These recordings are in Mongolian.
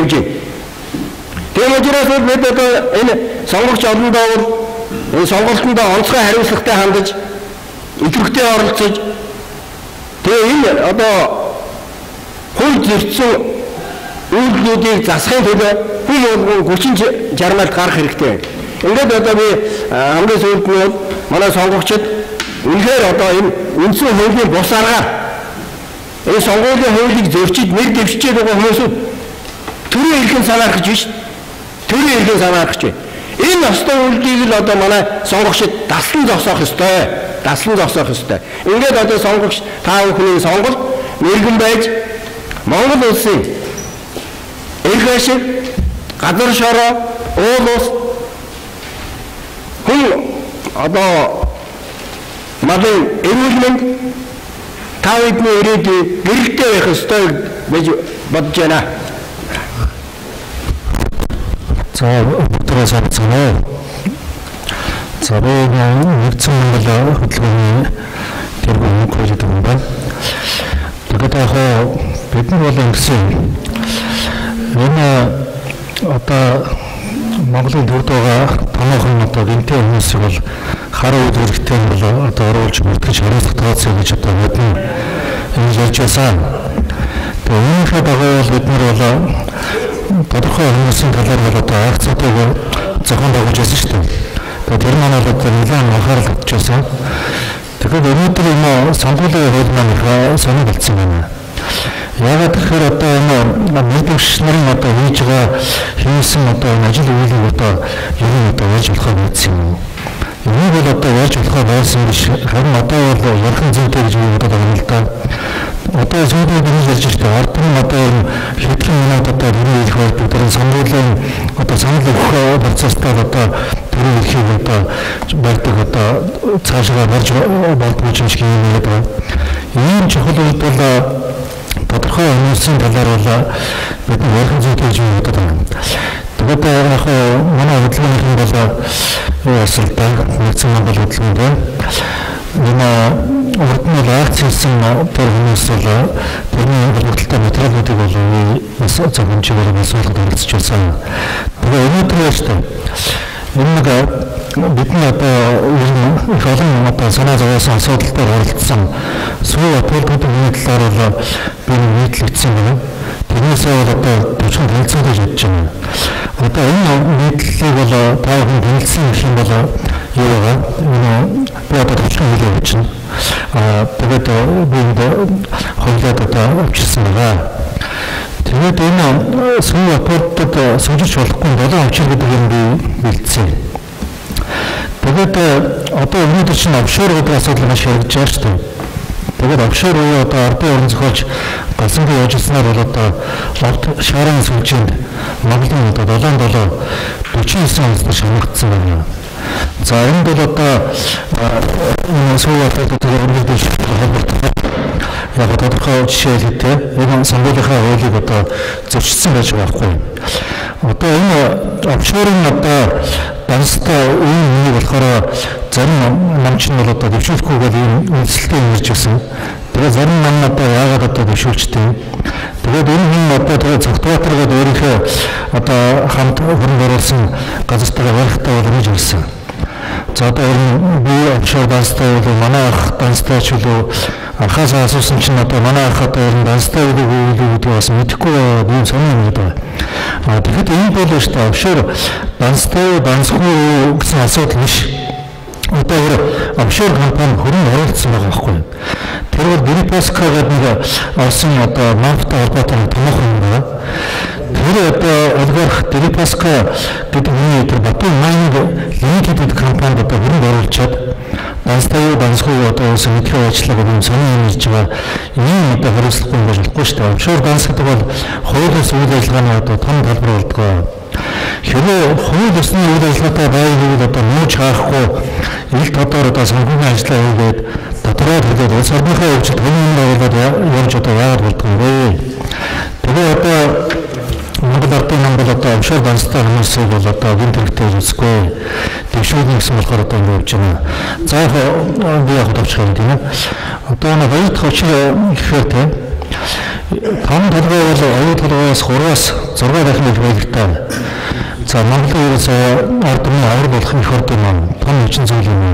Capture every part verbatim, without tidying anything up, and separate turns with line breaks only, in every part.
Тийм учраас бид одоо энэ сонгогч олон доогор энэ сонголтонд онцгой хариуцлагатай хандаж идэвхтэй оролцож тэгээ энэ одоо хууль зөрчсөн үйлдэлүүдийг засахын төлөө хүн болгон хүчин чармайлт гарах хэрэгтэй. Ингээд одоо би хамгийн сүүлд нь манай сонгогчид үнэхээр одоо энэ үндсэн хуулийн бус аргаар энэ сонгуулийн хуулийг зөрчиж нэр дэвшиж байгаа хүмүүсүүд төрийн эрхийн санаа гаргаж биш. Төрийн эрхийн санаа гаргаж байна. Энэ ёстой үйлдэлийг л одоо манай сонгогчид даслан зогсоох ёстой. Даслан зогсоох ёстой. Ингээд одоо сонгогч та бүхний сонголт мэрэгэн байж Монгол улсын эрх ашиг, газар шороо, уул ус хүн одоо малын эрүүл мэнд та бидний ирээдүйн гэрэлтэй байх ёстой гэж бодож байна.
За өдрөөс авцгаа. За нэгдсэн Монгол хөтөлбөрийн тэргүүн project юм байна. Тэгээд яг бидний бол ингэсэн энэ одоо Монголын төвд байгаа томоохон одоо гинтэй хүмүүсийг бол хараа үйл хэрэгтэй бол одоо оруулж бүртгэж хариуцлага тооцоо гэж одоо бидний энэ ярьж байсан. Тэгээд үүнийхээ дагуу бол бид нар бол тодорхой хүмүүсийн талаар бол одоо акцуудыг зохион байгуулж байсан шүү дээ. Тэгээд тэр маань бол одоо нэлээд анхаарал татж байсан. Тэгэхээр өнөөдөр энэ сонгуулийн хууль маань их сонир болсон байна. Яг тэгэхээр одоо энэ мэдвч нарын одоо хийж байгаа хийсэн одоо ажил үйлийг одоо юу одоо яаж болохоо мэдсэн юм. Энийг бол одоо яаж болохоо байсан биш. Харин одоо бол ярхан зүйтэй гэж бодоод байгаа юм л да. Одоо зүйтэй гэж ярьж байгаа ард нь одоо хэдхэн минут одоо бидний их бол бид нар сонгуулийн одоо санал өгөх процесстаа одоо төрийн эрхийг одоо барьдаг одоо цаашаа барьж болдгоо юм шиг юм байна. Ийм чухал үед бол тодорхой хүмүүсийн талаар бол бид ярих зүйтэй гэж бодод байна. Тэгээд яг манай хөдөлгөөний бол юу асуулт байна. Нэгдсэн Монгол хөдөлгөөнд байна. Энэ урд нь акц хийсэн тэр хүмүүс бол тэрний хөдөлгөөнтэй материалуудыг бол бас зөвхөнчээр асуулгад оролцож байсан. Тэгээд өнөөдөр яаж та энэ нэг бидний одоо их олон одоо санаа зовоосон асуудал дээр оролцсон сүүл апологуудын талаар бол би нийтлэгдсэн байна. Тэрнээсээ бол одоо төвчөн хэлцэн гэж бодож байна. Одоо энэ нийтлэлийг бол та бүхэн хэлсэн юм бол юу вэ? Энэ би одоо төвчөн хэлээ бичнэ. Аа тэгээд би энэ хуулиад одоо авчирсан байгаа. Тэгээд энэ сүүл апологууд суулж болохгүй долоо авчир гэдэг юм би бэлдсэн. Тэгээд одоо өнөөдөр чинь офшор гэдэг асуудал маш хэрэгжиж байгаа шүү дээ. Тэгээд офшор уу одоо ардын орон зохиолч галсангийн яажснаар бол одоо лавт шарын сүлжээнд Монголын одоо долоон долоо дөрвөн онцлог шамагдсан байна. За энэ бол одоо энэ сүүл апологуудыг өргөдөж яг тодорхой жишээ хэлээ. Энэ сонгуулийнхаа хуулийг одоо зөрчсөн байж байгаа байхгүй. Одоо энэ офшорын одоо данстай үн үнийг болохоор зарим намч нь бол одоо дэвшүүлэхгүйгээр ийм үйлсэлтэй ирж байсан. Тэгээд зарим нам одоо яагаад одоо дэвшүүлчтэй. Тэгээд энэ хүн одоо тэгээд цогтбаатаргаад өөрийнхөө одоо хамт хөрөнгө оруулсан газартаа барихтаа бол ингэж ирсэн. За одоо энэ би офшор данстай бол манай ах данстай ч үлээ анхаас асуусан чинь одоо манай ах одоо энэ данстай үгүй гэдэг бас мэдэхгүй би сонирхол юм байна. А тэгэхэд энэ бол шүү дээ офшор данстай дансгүй гэсэн асуудал биш. Одоо офшор компани хөрөнгө оруулсан байгаа байхгүй. Тэр бол Дерипаска гэдэг нэг олсон одоо нафта холбоотой томоохон юм байна. Тэр одоо олигарх Дерипаска гэдэг хүний тэр Батын майнинг лимитед компанид одоо хөрөнгө оруулчаад данстай дансгүй одоо сэтгүүл ажиллагааг юм сонирхож хийж байгаа. Ийм одоо хариуцлагагүй байж болохгүй шүү дээ. Офшор данс гэдэг бол хуулиас үйл ажиллагааны одоо том талбар болдгоо. Хэрвээ хууль ёсны үйл ажиллагаатай байвал одоо нууж хаахгүй ил тодор одоо санхүүгийн ажиллагаа хийгээд дотроо тэгээд улс орныхоо хөгжил хүмүүн болоод явж одоо яагаад болдгоо вэ? Тэгээ одоо Монгол ардын нам бол одоо офшор данстай хүмүүсийг бол одоо гинт хэрэгтэй үзэхгүй. Дэвшүүлнэ гэсэн болохоор одоо ингэ явж байна. За яг би яг товчхон тийм ээ. Одоо нэг баяр товчхон гэхээр тийм Том толгой бол оюу толгоёс гураас зураг дахин их байлгтай. За Монголын ерөөсөө ард түмний авар болох их орд юм. Том хүчин зүйл юм.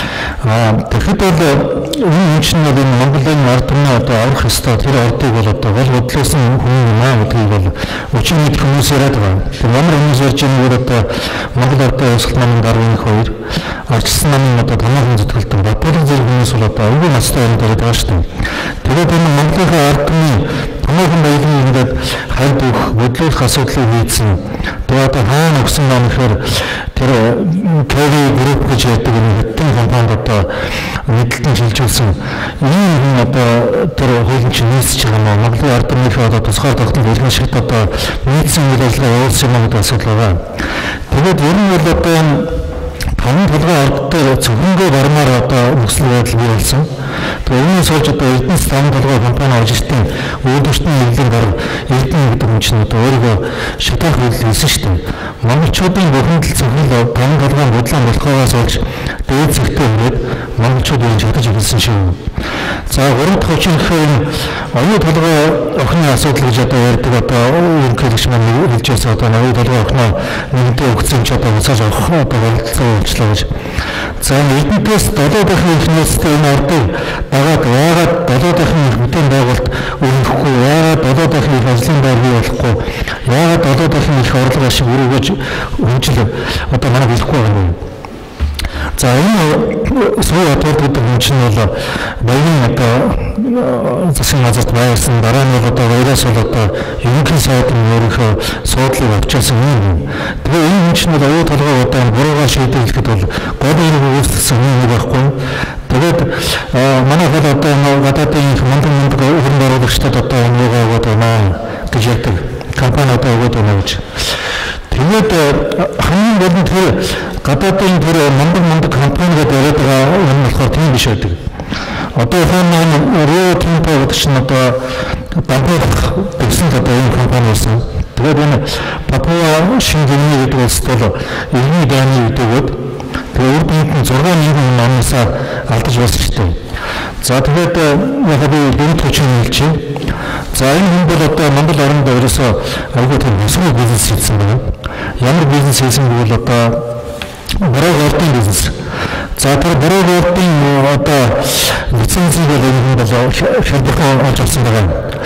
Аа тэгэхэд бол энэ хүчин бол энэ Монголын ард түмний одоо аврах ёстой тэр ордыг бол одоо гол бодлоосон хүн юм аа гэдгийг бол өчиг мэд хүмүүс яриад байгаа. Тэр ямар хүмүүс ярьж байгаа нь одоо Монгол ардын өсөлт намын даргын их хоёр арчсан намын одоо томоохон зүтгэлтэн Батболын зэрэг хүмүүс бол одоо аюул настай юм дээрээ байгаа шүү дээ. Тэгээд энэ Монголын ард түмний томоохон баялагын ингээд хальт өгөх бодлуулах асуудлыг хийсэн. Тэгээд одоо хаана өгсөн юм гэхээр тэр Кэви групп гэж ярьдаг энэ хэдэн компанид одоо мэдлэлтэн шилжүүлсэн. Энэ хүн одоо тэр хуулийн чинь нийцж байгаа нь Монголын ард түмнийх одоо тусгаар тогтмол иргэн шигт одоо нийцсэн үйл ажиллагаа явуулсан юм гэдэг асуудал байгаа. Тэгээд ер нь бол одоо энэ том толгой ордтой зөвхөнгөө бармаар одоо нөхцөл байдал бий болсон. Тэгээд үүнээс болж одоо Эрдэнэс том толгой компани орж ирсэн үйлдвэрчдийн нэглэн гарав Эрдэнэ гэдэг хүн чинь одоо өөрийгөө шатаах үйлдэл хийсэн шүү дээ. Монголчуудын бүхэнд л зөвхөн том толгойн бодлоо болохоос болж дээд зэгтээ хүрээд монголчууд энэ шатаж ирсэн шүү. За гурав дахь хүчин гэхээр оюу толгой охины асуудал гэж одоо ярьдаг одоо ерөнхийлөгч маань хэлж байсан одоо оюу толгой охиноо нэгдээ өгсөн ч одоо уцааж авах одоо болцоо болчлоо гэж. За Эрдэнэс долоо дахин их нийцтэй энэ ордыг дагаад яагаад долоо дахин их бүтээн байгуулалт өргөхгүй, яагаад долоо дахин их ажлын байр бий болохгүй, яагаад долоо дахин их орлого ашиг өргөж хөгжил одоо манай хэлэхгүй байгаа юм. За энэ сүүл одод гэдэг юм чинь бол баян одоо засгийн газарт байрсан дараа нь бол одоо вирус бол одоо ерөнхий сайдын өөрийнхөө суудлыг авчаасан юм. Тэгээ энэ хүн чинь бол оюу толгой одоо буруугаар шийдвэрлэхэд бол гол нэг үүсгэсэн юм байхгүй. Тэгээд манай хэл одоо гадаадын их мундаг мундаг өрн оруулагчдад одоо энэгээ өгөөд байна гэж ярьдаг. Компани одоо өгөөд байна гэж. Тэгээд хамгийн гол нь тэр гадаадын тэр мундаг мундаг компаниуд яриад байгаа юм болохоор тийм биш байдаг. Одоо хаана Рио Тинто гэдэг чинь одоо Бангкок гэсэн одоо энэ компани байсан. Тэгээд энэ Папуа Шингини гэдэг улсд бол иргэний дайны үед өгөөд тэгээд үр дүнд зураг нэгэн намнасаа алдаж байсан шүү дээ. За тэгээд яг би дөрөв хүчин хэлчихье. За энэ хүн бол одоо Монгол оронд ерөөсөө айгүй тийм өсвөр бизнес хийсэн байна. Ямар бизнес хийсэн бол одоо буруу ордын бизнес. За тэр буруу ордын одоо лицензийг бол энэ хүн бол хялбархан олж авсан байгаа.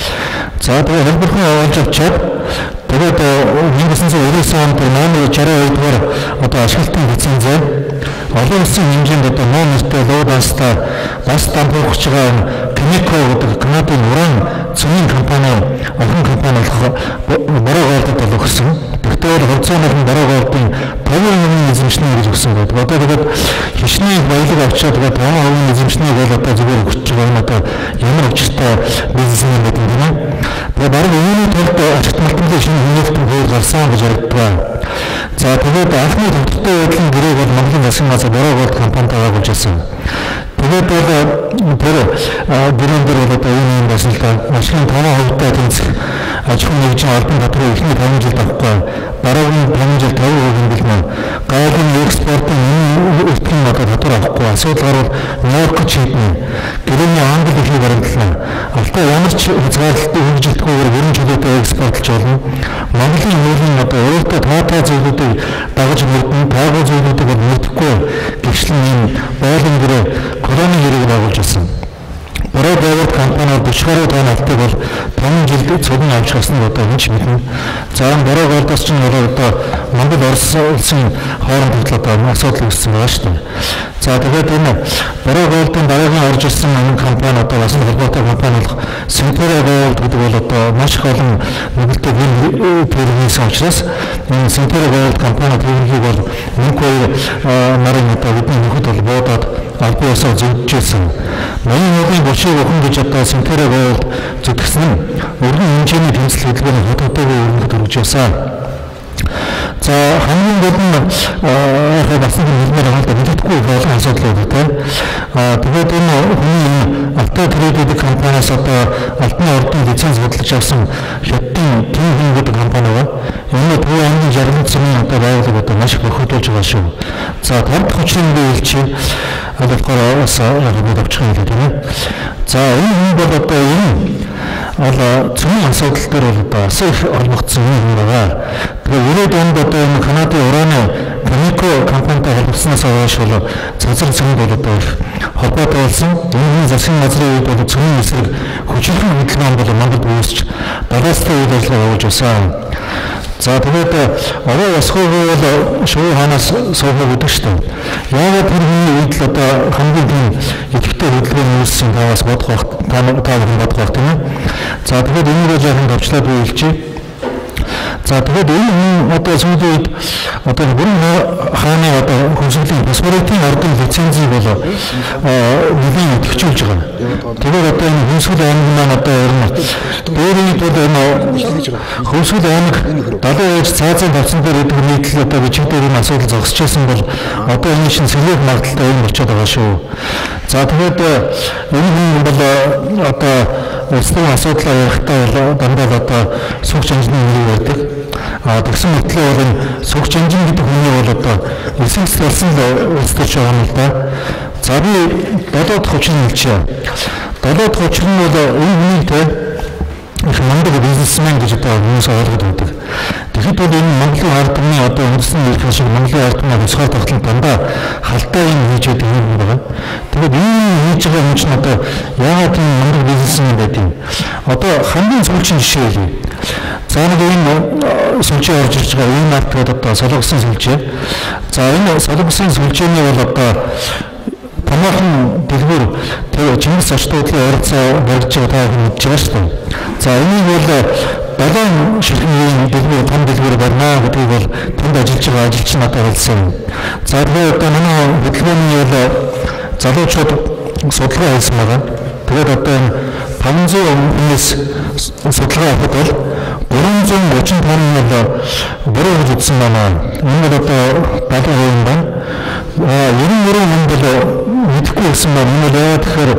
За тэгээд хялбархан олж авчаад тэгээд нэг нэсэнсээ ерөөсөө онд номер шараа хоёрдугаар одоо ашиглалтын лицензээ олон улсын хэмжээнд одоо номертэй луудаастай бас дампуурч байгаа Кемико гэдэг Канадын уран цөмийн компани охин компани болох буруу ордод бол өгсөн. Тэгэхээр хурцааны буруу ордын таван хувийн эзэмшнэ гэж өгсөн байдаг. Одоо тэгээд хичнээн баялаг авчаад тэгээд таван хувийн эзэмшнийг бол одоо зүгээр өгч байгаа юм одоо ямар учиртай бизнес юм гэдэг юм. Тэгээд бараг үүний тулд ашигт малтмын шинэ хүмүүстэн хууль гарсан гэж ярьдаг. За тэгээд анхны төвтэй байдлын гэрээ бол Монголын засгийн газар буруу орд компанид байгуулж байсан. Тэгээд бол тэр бүрэн дээр бол одоо энэ юм байсан л да. Машин таван хувьтай тэнцэх аж ахуйн нэгжийн албан татвар ихний таван жил авахгүй. Дараагийн таван жил таван хувийн бэлмэн. Гайхалтай экспортын өсөлтийн одоо татвар авахгүй. Асуудал гарвал Нью-Йоркд шийднэ. Гэрээний англи хэлийг баримтлана. Алтаа ямар ч хязгаарлалтыг хөгжүүлэхгүйгээр бүрэн чөлөөтэй экспортлж болно. Монголын хуулийн одоо өөртөө таатай зүйлүүдийг дагаж мөрдөн, таагүй зүйлүүдийг мөрдөхгүй гэрчлэн ийм боолон гэрээ колони хэрэг байгуулж байсан. Буруу байгуулалт компаниуд bốn гаруй тонн алтыг бол таван жилд цуглан авч гарсан нь одоо хинч мэднэ. За энэ буруу голдос чинь одоо Монгол Орос улсын хооронд одоо асуудал үүссэн байгаа шүү дээ. За тэгээд энэ буруу голдын дараагийн орж ирсэн энэ компани одоо бас холбоотой компани болох Симпера Голд гэдэг бол одоо маш их олон нөлөөтэй хэрэгсэн учраас энэ Симпера Голд компани төлөвлөгөөг бол мөнгө нарын одоо бидний нөхөд бол буудаад албан ёсоор зөвжүүлсэн. Маягийн хуулийн бушиг охин гэж одоо Симпера Голд зүтгэсэн нь өргөн хэмжээний тэмцэл хөдөлгөөний хотуудын өргөнд өргөж байсан. За хамгийн гол нь яг басны хэлмээр хаалт мэддэггүй болон асуудал үүтэй. Аа тэгээд энэ хүний авто трейдинг компаниас одоо алтны ордын лиценз бодлож авсан хятадын Тим Хин гэдэг компани байгаа. Энэ пүү англи жаргал цэгийн одоо байгууллага одоо маш их бохирдуулж байгаа шүү. За гол хүчин би хэлчихье. Тэгэхээр бас яг бид авчих юм тийм ээ. За энэ хүн бол одоо энэ бол цөмийн асуудал дээр бол одоо асар их олбогдсон юм байна. Тэгээ өрөөд онд одоо энэ Канадын ураны Cameco компанитай холбогдсноос хойш бол цазар цөмд бол одоо их холбоотой болсон. Энэ засгийн газрын үед бол цөмийн эсрэг хүчирхэг хөдөлгөөн бол Монгол үүсч далайстай үйл ажиллагаа явуулж байсан. За тэгээд орой ясгүйгүй бол шувуу ханаас суухаг гэдэг шүү дээ. Яагаад тэр хүний үед л одоо хамгийн тийм идэвхтэй хөдөлгөөн үүссэн таваас бодох байх, та бүхэн бодох байх тийм ээ. За тэгээд энэ рүү жоохон товчлаад үйлчээ. За тэгээд энэ одоо сүүлийн үед одоо бүрэн хааны одоо хөнсөлийн фосфоритын ордын лицензийг бол нэлийн идэвхжүүлж байгаа. Тэгээд одоо энэ хөнсгөл аймаг маань одоо ер нь дээрээ бол энэ хөнсгөл аймаг далайн ээж цаазын тавцан дээр идэг нийтлэл одоо бичигдээр энэ асуудал зогсчихсан бол одоо энэ шин сэргээх магадaltaй юм болчиход байгаа шүү. За тэгээд энэ бол одоо улсын асуудлаа ярихдаа бол дандаа одоо сүх жанжны нэрийг ярьдаг. А тэгсэн мэтлээ бол энэ сүх жанжин гэдэг хүний бол одоо эсэс болсон л улсдэрч байгаа юм л да. За би долоод хүчин хэлчихье. Долоод хүчин нь бол энэ хүний тэ их мундаг бизнесмен гэж одоо хүмүүс ойлгоод байдаг. Тэгэхэд бол энэ Монголын ард түмний одоо үндэсний эрх шиг Монголын ард түмний тусгаар тогтолцоо дандаа халтай юм хийж байдаг юм байна. Тэгээд энэ хийж байгаа хүн чинь одоо яагаад энэ мундаг бизнесмен байдгийг одоо хамгийн сүүлчийн жишээ хэлье. За нэг энэ сүлжээ орж ирж байгаа энэ маркет одоо солонгосын сүлжээ. За энэ солонгосын сүлжээний бол одоо томоохон дэлгүүр тэр Чингис Очдуудлын оролцоо барьж байгаа та мэдж байгаа шүү дээ. За энийг бол долоон ширхгийн дэлгүүр том дэлгүүр барьна гэдгийг бол тэнд ажиллаж байгаа ажилч надад хэлсэн. За тэгээд одоо манай хөдөлгөөний бол залуучууд судалгаа хийсэн байгаа. Тэгээд одоо энэ таван зуун хүнээс судалгаа авах бол гурван зуун очин тонн бол буруу гэж үзсэн байна. Энэ бол одоо балан хувийн байна. А ерөн ерөн хүн бол мэдэхгүй байсан байна. Энэ яа тэгэхээр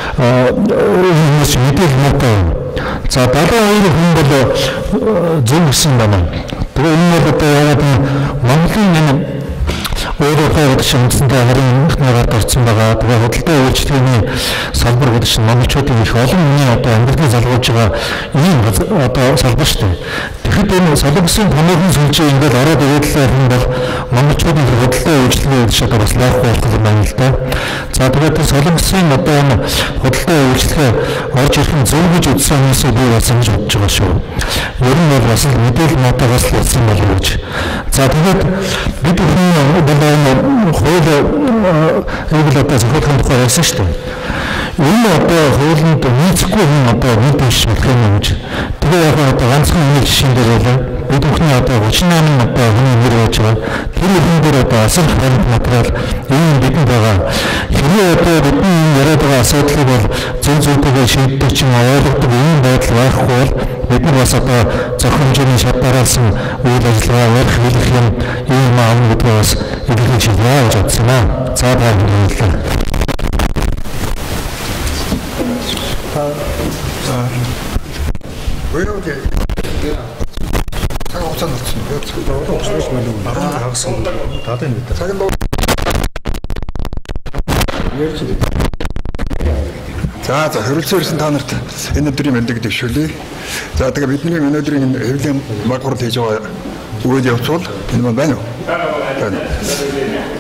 энэ мэдээлэл муутай. За далайн хоёр хүн бол зөв гэсэн байна. Тэгээ энэ бол одоо яагаад Монголын энэ өөрөө хойд шинжтэй харин ихнийгээр орсон байгаа. Тэгээ худалдаа үйлчлэгээний салбар гэдэг чинь монголчуудын их олон хүний одоо амьдралыг залгуулж байгаа ийм одоо салбар шүү дээ. Тэгэхэд энэ солонгосын томоохон сүлжээ ингээд ороод ирээдлээ хүн бол монголчуудын худалдаа үйлчлэгээ гэж одоо бас лайхгүй болох юм байна л да. За тэгээд тэр солонгосын одоо энэ худалдаа үйлчлэгээ орж ирэх нь зөв гэж үзсэн хүмүүсээ би бас ингэж бодож байгаа шүү. Ер нь бол бас мэдээлэл нотоогоос л ирсэн болов уу гэж. За тэгээд бид хүн энэ хууль регулятор зөвхөн тухай ярьсан шүү дээ. Энэ одоо хуулинд нийцэхгүй хүн одоо нийт биш болох юм гэж. Тэгээ яг одоо ганцхан нэг жишээн дээр байлаа. Бид бүхний одоо гучин намын одоо хүний нэр байж байгаа. Тэр хүн дээр одоо асар их материал энэ бидэнд байгаа. Хэрэв одоо бидний яриад байгаа асуудлыг бол зөв зөвтэйгээр шийддэг чинь ойлгодог энэ байдал байхгүй бол бид нар бас одоо зохион хэмжээний шат дараалсан үйл ажиллагаа ярих хэлэх юм ийм аавн гэдгээ бас илэрхийлж байна гэж бодсон юм аа. За баярлалаа.
왜요? 이게 차가 없잖아. 차가 없으면 되는 거야. 아, 학생 다 됩니다. 자기 뭐 За за хөрөлцөөрсөн та нарт энэ өдрийн мэндийг дэвшүүлье. За тэгээ бидний энэ өдрийн хэвлэм баг хурд хийж байгаа үйл явц бол энэ маань байна уу? Байна.